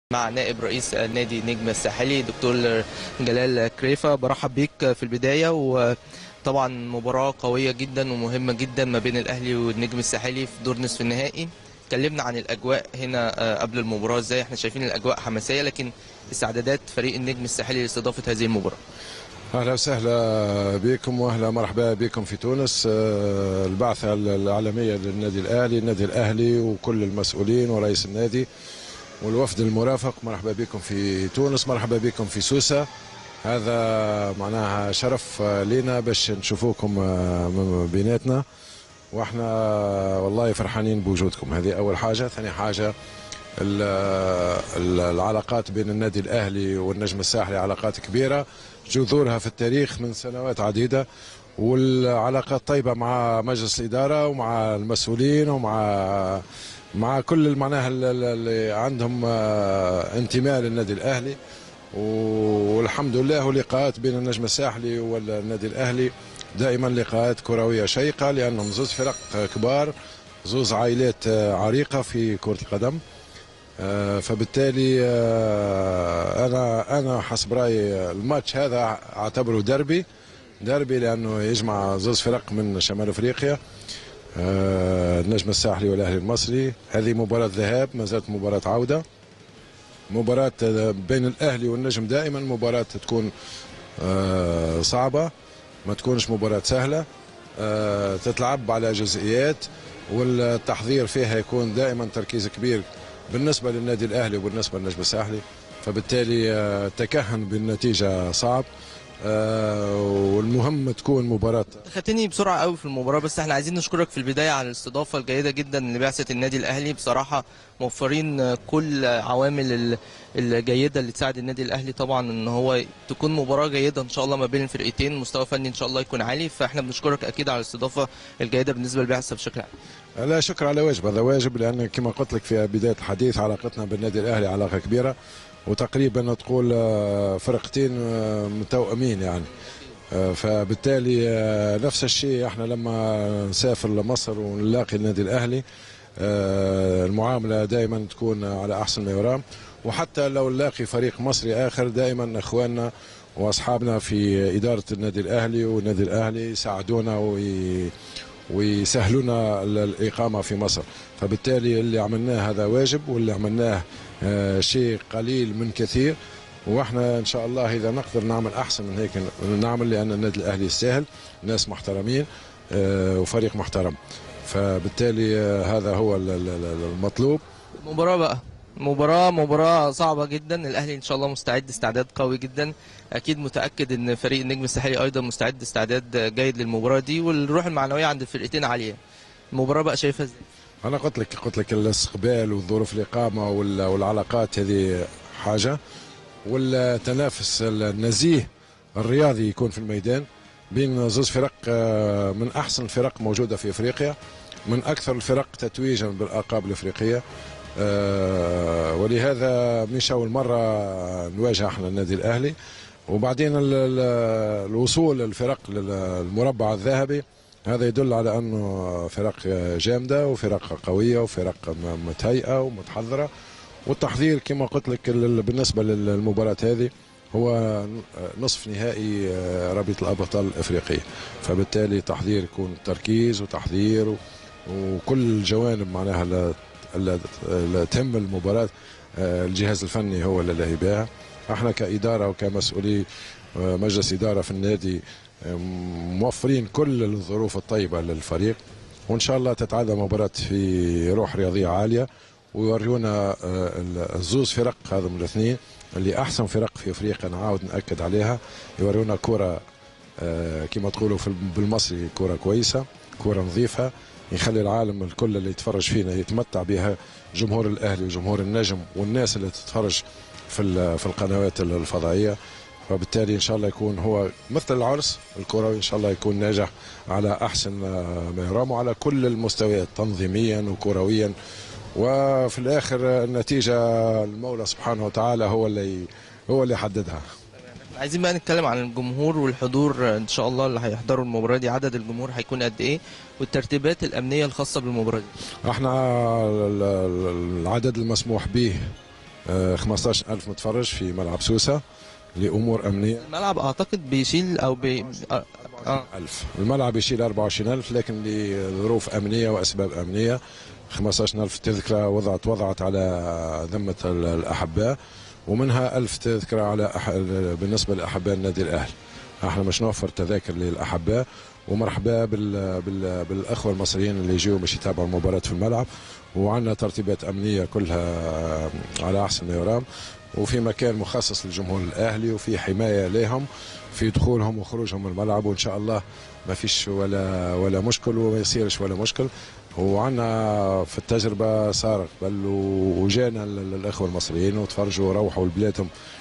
مع نائب رئيس نادي نجم الساحلي دكتور جلال كريفة. برحب بيك في البداية، وطبعا مباراة قوية جدا ومهمة جدا ما بين الأهلي والنجم الساحلي في دور نصف النهائي. اتكلمنا عن الأجواء هنا قبل المباراة، ازاي احنا شايفين الأجواء حماسية، لكن استعدادات فريق النجم الساحلي لاستضافة هذه المباراة. اهلا وسهلا بكم واهلا مرحبا بكم في تونس. البعثه العالميه للنادي الاهلي، النادي الاهلي وكل المسؤولين ورئيس النادي والوفد المرافق، مرحبا بكم في تونس، مرحبا بكم في سوسه. هذا معناها شرف لنا باش نشوفوكم بيناتنا، واحنا والله فرحانين بوجودكم. هذه اول حاجه. ثاني حاجه، العلاقات بين النادي الاهلي والنجم الساحلي علاقات كبيره جذورها في التاريخ من سنوات عديده، والعلاقات طيبه مع مجلس الاداره ومع المسؤولين ومع كل معناها اللي عندهم انتماء للنادي الاهلي. والحمد لله، ولقاءات بين النجم الساحلي والنادي الاهلي دائما لقاءات كرويه شيقه، لانهم زوز فرق كبار، زوز عائلات عريقه في كره القدم. فبالتالي انا حسب رايي الماتش هذا اعتبره دربي لانه يجمع زوز فرق من شمال افريقيا، النجم الساحلي والاهلي المصري. هذه مباراه ذهاب، ما زالت مباراه عوده. مباراه بين الاهلي والنجم دائما مباراه تكون صعبه، ما تكونش مباراه سهله، تتلعب على جزئيات، والتحضير فيها يكون دائما تركيز كبير بالنسبة للنادي الأهلي وبالنسبة للنجم الساحلي. فبالتالي التكهن بالنتيجة صعب، والمهم تكون مباراة. خدتني بسرعة قوي في المباراة، بس احنا عايزين نشكرك في البداية على الاستضافة الجيدة جدا لبعثة النادي الأهلي. بصراحة موفرين كل عوامل الجيدة اللي تساعد النادي الأهلي طبعا ان هو تكون مباراة جيدة ان شاء الله ما بين الفرقتين، مستوى فني ان شاء الله يكون عالي. فاحنا بنشكرك اكيد على الاستضافة الجيدة بالنسبة للبعثة بشكل عام. لا شكر على واجب، هذا واجب، لأن كما قلت لك في بداية الحديث علاقتنا بالنادي الأهلي علاقة كبيرة، وتقريبا تقول فرقتين متوأمين يعني. فبالتالي نفس الشيء احنا لما نسافر لمصر ونلاقي النادي الاهلي المعامله دائما تكون على احسن ما يرام. وحتى لو نلاقي فريق مصري اخر دائما اخواننا واصحابنا في اداره النادي الاهلي والنادي الاهلي يساعدونا ويسهلونا الاقامه في مصر. فبالتالي اللي عملناه هذا واجب، واللي عملناه شيء قليل من كثير، واحنا ان شاء الله اذا نقدر نعمل احسن من هيك نعمل، لان النادي الاهلي يستاهل، ناس محترمين وفريق محترم. فبالتالي هذا هو المطلوب. المباراة بقى مباراة صعبة جدا. الأهلي إن شاء الله مستعد استعداد قوي جدا، أكيد متأكد إن فريق النجم الساحلي أيضا مستعد استعداد جيد للمباراة دي، والروح المعنوية عند الفرقتين عالية. المباراة بقى شايفها إزاي؟ أنا قلت لك الاستقبال وظروف الإقامة والعلاقات هذه حاجة، والتنافس النزيه الرياضي يكون في الميدان بين زوج فرق من أحسن الفرق موجودة في إفريقيا، من أكثر الفرق تتويجا بالألقاب الإفريقية. ولهذا مش أول مرة نواجه احنا النادي الأهلي. وبعدين الوصول الفرق للمربع الذهبي هذا يدل على أنه فرق جامدة وفرق قوية وفرق متهيئة ومتحضرة. والتحضير كما قلت لك بالنسبة للمباراة هذه هو نصف نهائي رابطة الأبطال الإفريقية. فبالتالي تحضير يكون تركيز وتحضير وكل الجوانب معناها لا تهم المباراة. الجهاز الفني هو اللي بها. احنا كإدارة وكمسؤولي مجلس إدارة في النادي موفرين كل الظروف الطيبة للفريق، وإن شاء الله تتعادل مباراة في روح رياضية عالية، ويوريونا الزوز فرق هذا من الاثنين اللي أحسن فرق في أفريقيا، نعاود نأكد عليها. يوريونا كرة كما تقولوا بالمصري كرة كويسة، كرة نظيفة، يخلي العالم الكل اللي يتفرج فينا يتمتع بها، جمهور الأهلي وجمهور النجم والناس اللي تتفرج في القنوات الفضائية. فبالتالي ان شاء الله يكون هو مثل العرس الكروي، ان شاء الله يكون ناجح على احسن ما يرام على كل المستويات تنظيميا وكرويا. وفي الاخر النتيجه المولى سبحانه وتعالى هو اللي يحددها. عايزين بقى نتكلم عن الجمهور والحضور ان شاء الله اللي هيحضروا المباراه دي. عدد الجمهور هيكون قد ايه، والترتيبات الامنيه الخاصه بالمباراه دي؟ احنا العدد المسموح به 15,000 متفرج في ملعب سوسة لأمور أمنية. الملعب اعتقد بيشيل او ألف. الملعب يشيل 24,000 لكن لظروف أمنية وأسباب أمنية 15,000 تذكرة وضعت على ذمة الأحباء، ومنها 1000 تذكرة على بالنسبة لأحباء النادي الأهلي. احنا مش نوفر تذاكر للأحباء، ومرحبا بالأخوة المصريين اللي يجوا باش يتابعوا المباراة في الملعب، وعندنا ترتيبات أمنية كلها على أحسن ما يرام، وفي مكان مخصص للجمهور الأهلي، وفي حماية لهم في دخولهم وخروجهم من الملعب، وإن شاء الله ما فيش ولا مشكل وما يصيرش ولا مشكل. وعنا في التجربة صار قبل وجانا الأخوة المصريين وتفرجوا وروحوا لبلادهم